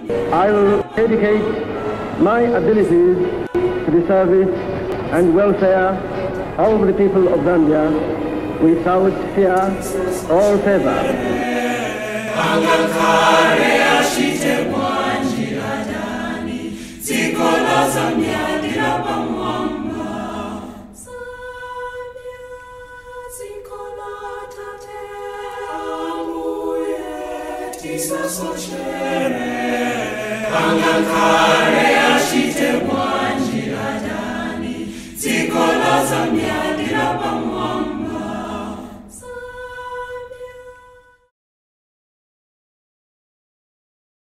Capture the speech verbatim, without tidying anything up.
I will dedicate my abilities to the service and welfare of the people of Zambia without fear or favor. Angakare